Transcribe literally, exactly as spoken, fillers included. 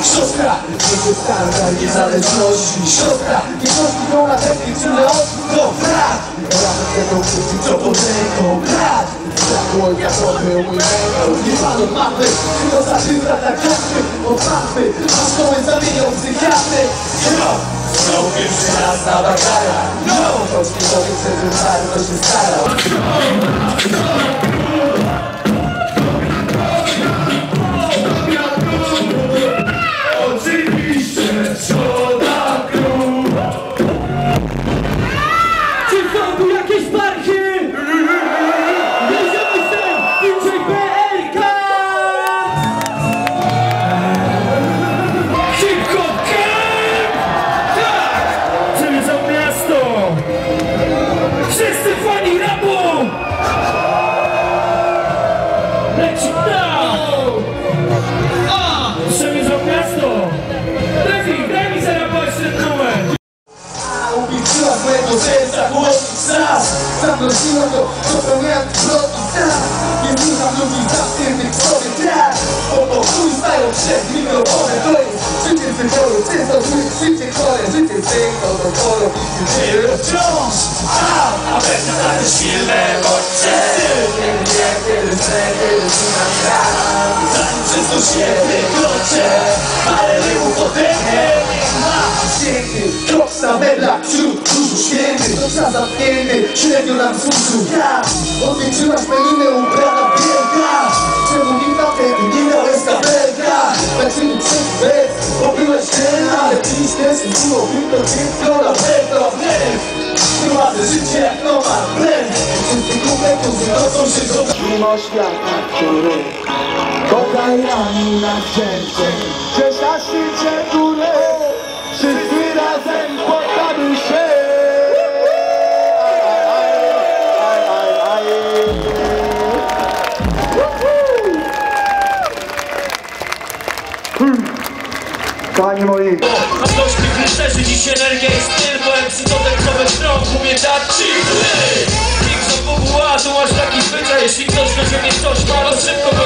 Siostra, będzie skarga niezależności. Siostra, nie kosztują na teknie, czyle odwrót do brat. Razem z tego wszyscy, co pod ręką. Brat, zakłonka to był mój mężą. Nie pan od mapy, tylko zażywa tak jasny. Od mapy, a szkołę zamienią psychiatry. No, znowu pierwszy raz na bagara. No, polski człowiek, żeby bardzo się starał. Zamroziłem go, popełniając zbrodni sam. Nie słucham ludzi zamkniętych w sobie tak. Bo po chuj stają przed mikrofonem. To jest życie z wyboru, często złych, życie chore. Życie z tego do polu i życie wciąż. A wersja na te silne bodźce. Kiedy wiem, kiedy chcę, kiedy słucham gram. Zanim przez to się wykroczę, ale rymów odetnę. Piękny, krok na meblach wśród dużo świętych. Dobrze zamknięty, średnio nam służył ja. Odwieczyłaś meninę ubrana w wielka. Czemu nikt na ten nie miał eskapelka? Zaczyny przed bez, bo byłeś ten, ale dziś też było tylko dziecko na pewno wnet. Prowadzę życie jak nomad, blend. Wszyscy kupę, którzy nocą się do... Mimo świata, który kochaj rani na serce. Gdzieś na szczycie góry wszyscy razem poddamy się. Kochani moi, mam dość tych rycerzy, dziś energia i styl. Bo jak przydodek nowe stron, umie dać ci gry. Nikt z obu ła, to masz taki zwyczaj. Jeśli ktoś do ciebie coś ma, to szybko